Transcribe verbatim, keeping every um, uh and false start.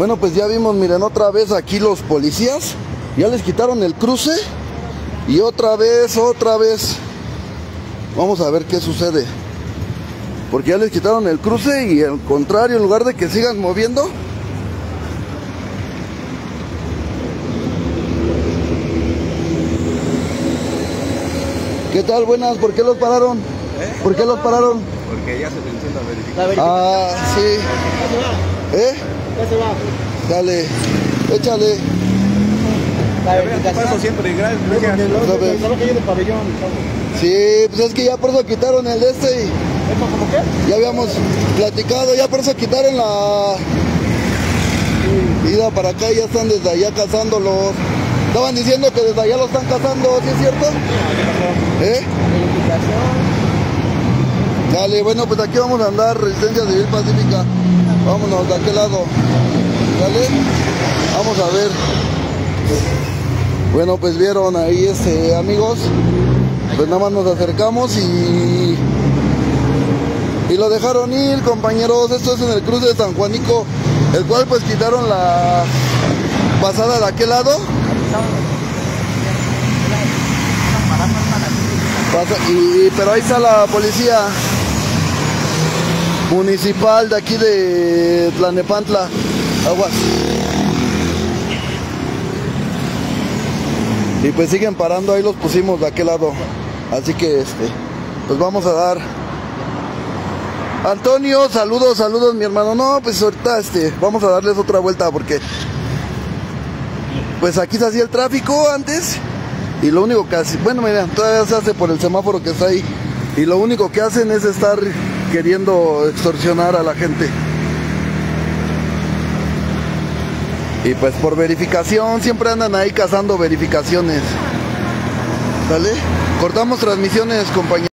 Bueno, pues ya vimos, miren, otra vez aquí los policías. Ya les quitaron el cruce. Y otra vez, otra vez. Vamos a ver qué sucede. Porque ya les quitaron el cruce y al contrario, en lugar de que sigan moviendo. ¿Qué tal? Buenas, ¿por qué los pararon? ¿Eh? ¿Por qué los pararon? Porque ya se venció la verificación. Ah, sí. ¿Eh? Ya se va. Dale, échale. La Paso verificación. siempre, gracias. Porque gracias. no Otra vez. es lo que hay en el pabellón. Sí, pues es que ya por eso quitaron el de este y ¿Eso como qué? ya habíamos platicado, ya por eso quitaron la ida para acá y ya están desde allá cazándolos. Estaban diciendo que desde allá lo están cazando, ¿sí es cierto? ¿Eh? Verificación. Dale, bueno, pues aquí vamos a andar, Resistencia Civil Pacífica. Vámonos de aquel lado. Dale, vamos a ver. Bueno, pues vieron ahí, este, amigos. Pues nada más nos acercamos y y lo dejaron ir, compañeros. Esto es en el cruce de San Juanico, el cual pues quitaron la pasada de aquel lado. Pasa, y, pero ahí está la policía municipal de aquí de Tlalnepantla. Aguas. Y pues siguen parando, ahí los pusimos de aquel lado. Así que este, pues vamos a dar. Antonio, saludos, saludos mi hermano. No, pues ahorita este, vamos a darles otra vuelta porque pues aquí se hacía el tráfico antes. Y lo único que hace, bueno, mira, todavía se hace por el semáforo que está ahí. Y lo único que hacen es estar queriendo extorsionar a la gente. Y pues por verificación, siempre andan ahí cazando verificaciones. ¿Sale? Cortamos transmisiones, compañeros.